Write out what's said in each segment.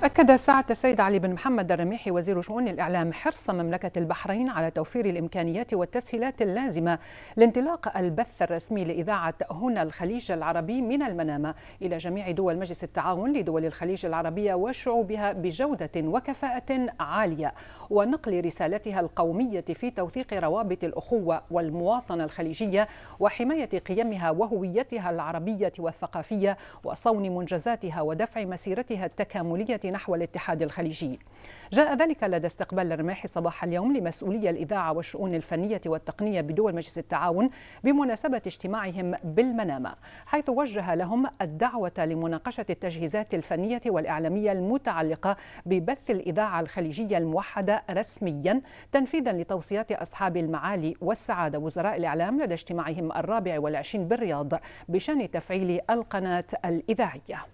أكد سعادة السيد علي بن محمد الرميحي وزير شؤون الإعلام حرص مملكة البحرين على توفير الإمكانيات والتسهيلات اللازمة لانطلاق البث الرسمي لإذاعة هنا الخليج العربي من المنامة إلى جميع دول مجلس التعاون لدول الخليج العربية وشعوبها بجودة وكفاءة عالية، ونقل رسالتها القومية في توثيق روابط الأخوة والمواطنة الخليجية وحماية قيمها وهويتها العربية والثقافية وصون منجزاتها ودفع مسيرتها التكاملية نحو الاتحاد الخليجي. جاء ذلك لدى استقبال الرماحي صباح اليوم لمسؤولي الإذاعة والشؤون الفنية والتقنية بدول مجلس التعاون بمناسبة اجتماعهم بالمنامة، حيث وجه لهم الدعوة لمناقشة التجهيزات الفنية والإعلامية المتعلقة ببث الإذاعة الخليجية الموحدة رسميا، تنفيذا لتوصيات أصحاب المعالي والسعادة وزراء الإعلام لدى اجتماعهم 24 بالرياض بشأن تفعيل القناة الإذاعية.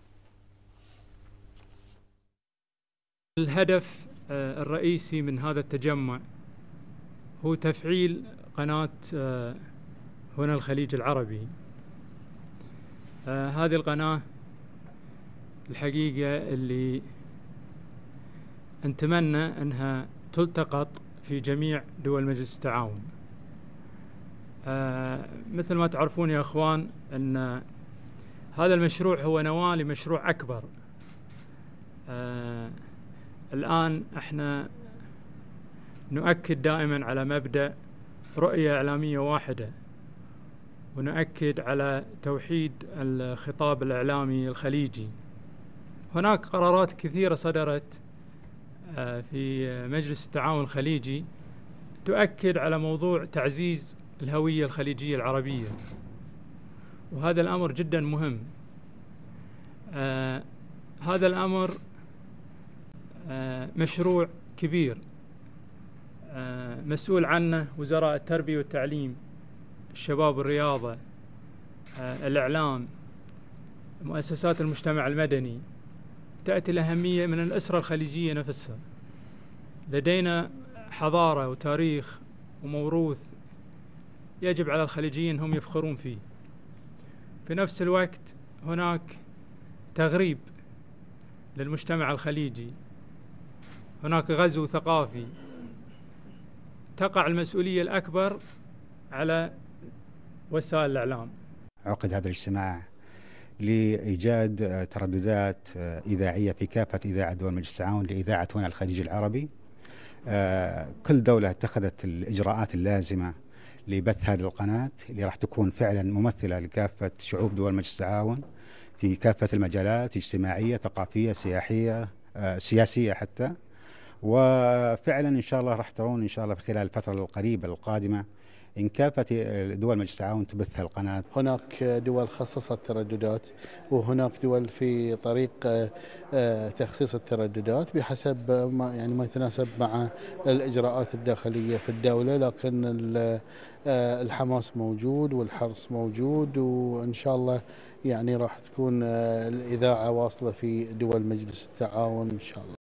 الهدف الرئيسي من هذا التجمع هو تفعيل قناة هنا الخليج العربي. هذه القناة الحقيقة اللي نتمنى أنها تلتقط في جميع دول مجلس التعاون. مثل ما تعرفون يا أخوان أن هذا المشروع هو نواة لمشروع أكبر. الآن احنا نؤكد دائما على مبدأ رؤية إعلامية واحدة، ونؤكد على توحيد الخطاب الإعلامي الخليجي. هناك قرارات كثيرة صدرت في مجلس التعاون الخليجي تؤكد على موضوع تعزيز الهوية الخليجية العربية، وهذا الأمر جدا مهم. هذا الأمر مشروع كبير مسؤول عنه وزراء التربية والتعليم، الشباب والرياضة، الإعلام، مؤسسات المجتمع المدني. تأتي الأهمية من الأسرة الخليجية نفسها. لدينا حضارة وتاريخ وموروث يجب على الخليجيين هم يفخرون فيه. في نفس الوقت هناك تغريب للمجتمع الخليجي، هناك غزو ثقافي. تقع المسؤولية الأكبر على وسائل الإعلام. عقد هذا الاجتماع لإيجاد ترددات إذاعية في كافة إذاعة دول مجلس التعاون لإذاعة هنا الخليج العربي. كل دولة اتخذت الإجراءات اللازمة لبث هذه القناة اللي راح تكون فعلا ممثلة لكافة شعوب دول مجلس التعاون في كافة المجالات، اجتماعية، ثقافية، سياحية، سياسية حتى. وفعلا إن شاء الله راح ترون إن شاء الله في خلال الفترة القريبة القادمة إن كافة دول مجلس التعاون تبث القناة. هناك دول خصصت ترددات، وهناك دول في طريق تخصيص الترددات بحسب ما يتناسب مع الإجراءات الداخلية في الدولة، لكن الحماس موجود والحرص موجود، وإن شاء الله راح تكون الإذاعة واصلة في دول مجلس التعاون إن شاء الله.